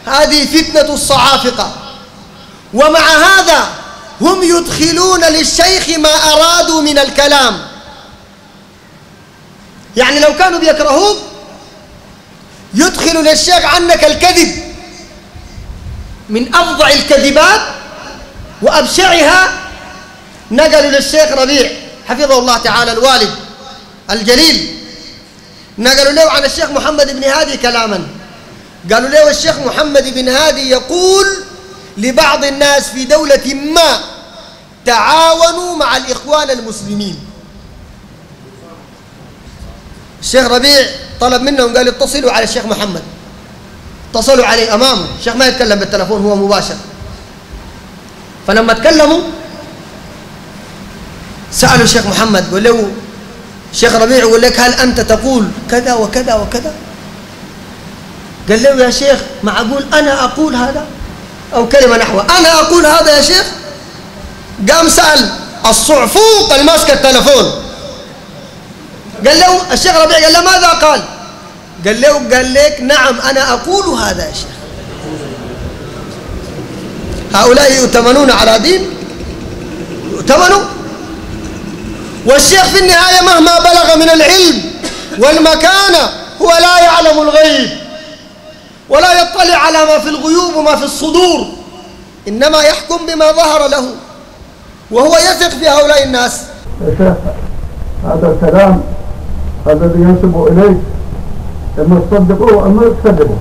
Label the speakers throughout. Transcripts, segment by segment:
Speaker 1: هذه فتنة الصعافقة. ومع هذا هم يدخلون للشيخ ما أرادوا من الكلام. يعني لو كانوا بيكرهوك يدخلوا للشيخ عنك الكذب من أفظع الكذبات وأبشعها. نقلوا للشيخ ربيع حفظه الله تعالى الوالد الجليل، نقلوا له عن الشيخ محمد بن هادي كلاما، قالوا له الشيخ محمد بن هادي يقول لبعض الناس في دولة ما تعاونوا مع الإخوان المسلمين. الشيخ ربيع طلب منهم قال اتصلوا على الشيخ محمد، اتصلوا عليه أمامه، الشيخ ما يتكلم بالتلفون هو مباشر. فلما تكلموا سألوا الشيخ محمد قال له الشيخ ربيع يقول لك هل أنت تقول كذا وكذا وكذا؟ قال له يا شيخ معقول أنا أقول هذا؟ أو كلمة نحو أنا أقول هذا يا شيخ؟ قام سأل الصعفوق اللي ماسك التلفون، قال له الشيخ ربيع قال له ماذا قال؟ قال لك نعم أنا أقول هذا يا شيخ. هؤلاء يؤتمنون على دين، يؤتمنوا. والشيخ في النهاية مهما بلغ من العلم والمكانة هو لا يعلم الغيب ولا يطلع على ما في الغيوب وما في الصدور، إنما يحكم بما ظهر له وهو يثق في هؤلاء الناس.
Speaker 2: يا شيخ هذا الكلام الذي ينسب إليك إما تصدقوه وإما تكذبوه.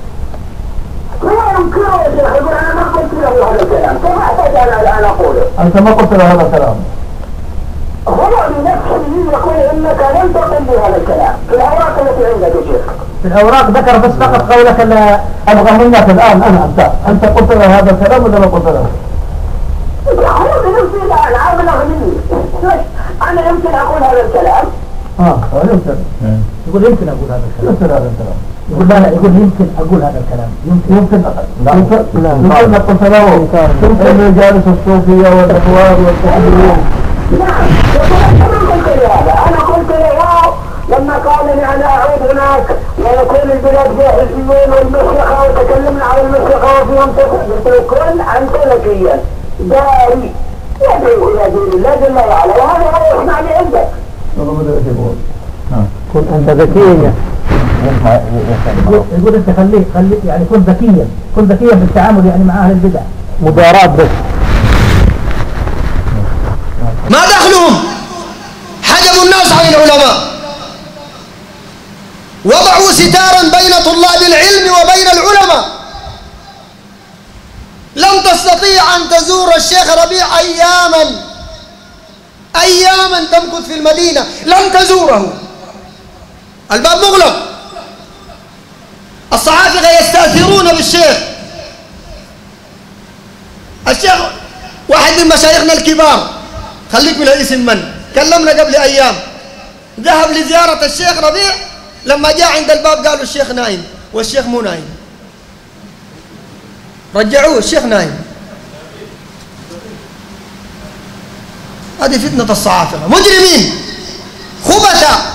Speaker 3: لا يمكنه يا شيخ يقول أنا ما قلت له هذا الكلام، كيف أحتاج أنا أقوله؟
Speaker 2: أنت ما قلت له هذا الكلام.
Speaker 3: هو بنفسه يقول إنك لم تقل بهذا الكلام في الأوراق التي عندك يا شيخ.
Speaker 2: في الأوراق ذكر بس فقط قولك أن أبغى منك الآن أنت قلت له هذا الكلام ولا ما قلت له؟
Speaker 3: هو بنفسه الآن أبلغ مني. أنا يمكن أقول هذا الكلام.
Speaker 2: يمكن.
Speaker 4: يقول يمكن أقول هذا الكلام.
Speaker 2: يمكن هذا الكلام.
Speaker 4: يقول لا يقول يمكن أقول هذا الكلام.
Speaker 2: يمكن قلت له يمكن جالس الصوفية والإخوان والتحديين.
Speaker 3: نعم أنا قلت له لما قال لي أنا أعود هناك ويكون البلاد فيها حزبيين والمشيخة وتكلمنا على المشيخة وفيهم تفضل كل أنت ذكيا داري يدعو إلى دين الله جل وعلا وهذا هو يسمع لي عندك.
Speaker 2: والله ما أدري إيش يقول.
Speaker 4: كن أنت ذكيا. يقول أنت خليه يعني كن ذكيا بالتعامل يعني مع أهل البدع. مباراة بس.
Speaker 1: ما دخلهم؟ حجبوا الناس عن العلماء، وضعوا ستارا بين طلاب العلم وبين العلماء. لم تستطيع أن تزور الشيخ ربيع أياما تمكث في المدينة، لم تزوره، الباب مغلق. الصحافة يستأثرون بالشيخ. الشيخ واحد من مشايخنا الكبار، خليك من الاسم من كلمنا قبل أيام، ذهب لزيارة الشيخ ربيع، لما جاء عند الباب قالوا الشيخ نايم، والشيخ مو نايم، رجعوه الشيخ نايم. هذه فتنة الصحافة، مجرمين خبثاء